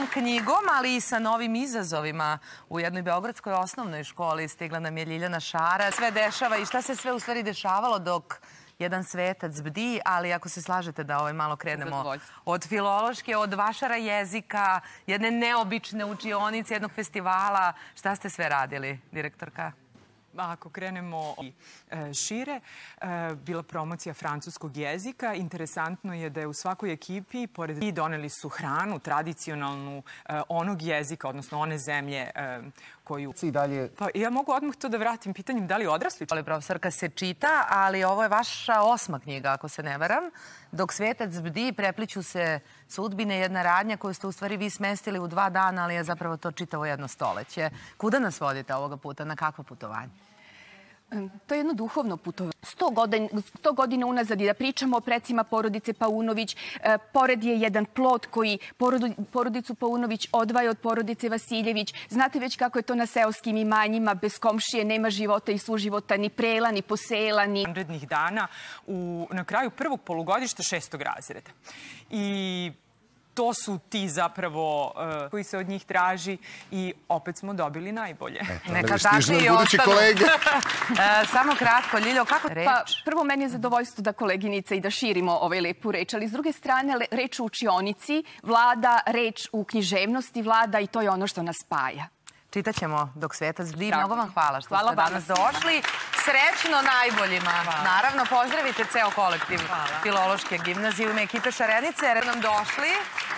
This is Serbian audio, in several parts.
knjigom, ali i sa novim izazovima. U jednoj beogradskoj osnovnoj školi stigla nam je Ljiljana Šara. Sve dešava i šta se sve u stvari dešavalo dok jedan svetac bdi, ali ako se slažete da malo krenemo od filološke, od vašara jezika, jedne neobične učionice, jednog festivala. Šta ste sve radili, direktorka? Ako krenemo šire, bila promocija francuskog jezika. Interesantno je da je u svakoj ekipi, pored doneli su hranu, tradicionalnu onog jezika, odnosno one zemlje koju... Pa ja mogu odmah to da vratim pitanjem da li odrasli... Profesorka se čita, ali ovo je vaša 8. knjiga, ako se ne varam. Dok svetac bdi, prepliću se sudbine, jedna radnja koju ste u stvari vi smestili u 2 dana, ali je zapravo to čitavo jedno stoleće. Kuda nas vodite ovoga puta? Na kakvo putovanje? To je jedno duhovno putovanje. 100 godina unazad i da pričamo o precima porodice Paunović. Pored je jedan plot koji porodicu Paunović odvaja od porodice Vasiljević. Znate već kako je to na seoskim imanjima. Bez komšije nema života i suživota, ni prela, ni posela, ni... ...vanrednih dana na kraju prvog polugodišta 6. razreda. I to su ti zapravo koji se od njih traži i opet smo dobili najbolje. Neka takvi i ostanu. Samo kratko, Ljiljo, kako reč? Pa, prvo, meni je zadovoljstvo da koleginica i da širimo lepu reč, ali s druge strane, reč u učionici vlada, reč u književnosti vlada i to je ono što nas spaja. Čitaćemo dok svetac bdi. Mnogo vam hvala što ste danas došli. Srećno najboljima. Naravno, pozdravite ceo kolektiv Filološke gimnazije u ime ekipe Šarenice. Jer nam došli.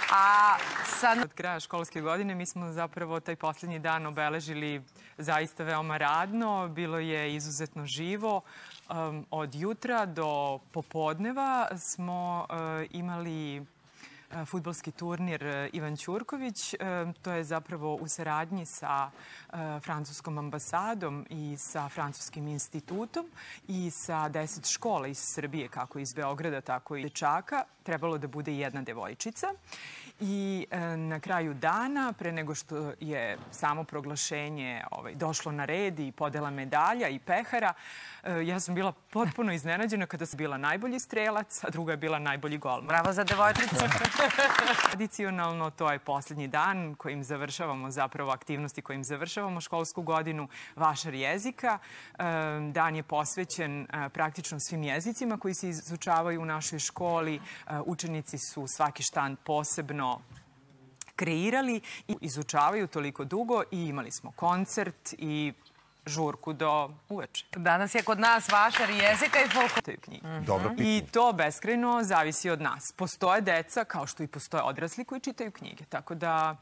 Od kraja školske godine mi smo zapravo taj posljednji dan obeležili zaista veoma radno. Bilo je izuzetno živo. Od jutra do popodneva smo imali fudbalski turnir Ivan Ćurković. To je zapravo u saradnji sa francuskom ambasadom i sa francuskim institutom i sa 10 škola iz Srbije, kako iz Beograda, tako i dečaka. Trebalo da bude jedna devojčica. I na kraju dana, pre nego što je samo proglašenje došlo na red i podela medalja i pehara, ja sam bila potpuno iznenađena kada sam bila najbolji strelac, a druga je bila najbolji golman. Bravo za devojčicu. Tradicionalno, to je posljednji dan kojim završavamo zapravo aktivnosti, kojim završavamo školsku godinu, vašar jezika. Dan je posvećen praktično svim jezicima koji se izučavaju u našoj školi. Učenici su svaki štand posebno kreirali i izučavaju toliko dugo i imali smo koncert i žurku do uveče. Danas je kod nas vašar jezika i folklor. I to beskrajno zavisi od nas. Postoje deca, kao što i postoje odrasli koji čitaju knjige. Tako da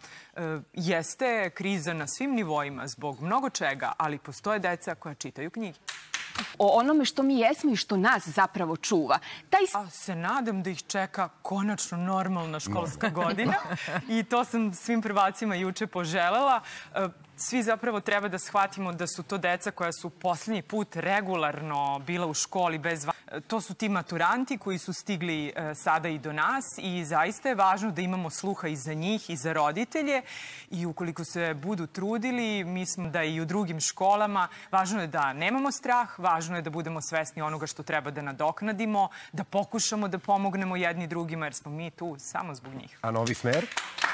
jeste kriza na svim nivoima zbog mnogo čega, ali postoje deca koja čitaju knjige. O onome što mi jesmo i što nas zapravo čuva. Se nadam da ih čeka konačno normalna školska godina i to sam svim prvacima juče poželela. Svi zapravo treba da shvatimo da su to deca koja su posljednji put regularno bila u školi bez... To su ti maturanti koji su stigli sada i do nas i zaista je važno da imamo sluha i za njih i za roditelje i ukoliko se budu trudili, mislim da i u drugim školama, važno je da nemamo strah, važno je da budemo svesni onoga što treba da nadoknadimo, da pokušamo da pomognemo jedni drugima jer smo mi tu samo zbog njih. A novi smer?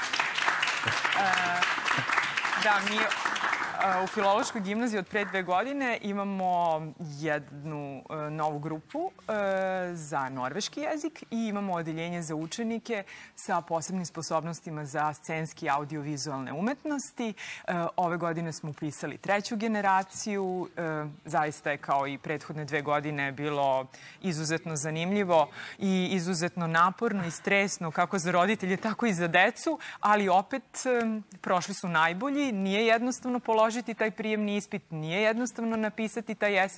Da, mi u Filološkoj gimnaziji od pre 2 godine imamo jednu novu grupu za norveški jezik i imamo odeljenje za učenike sa posebnim sposobnostima za scenski i audiovizualne umetnosti. Ove godine smo upisali 3. generaciju. Zaista je kao i prethodne 2 godine bilo izuzetno zanimljivo i izuzetno naporno i stresno kako za roditelje, tako i za decu, ali opet prošli su najbolji. Nije jednostavno položiti taj prijemni ispit, nije jednostavno napisati taj esej.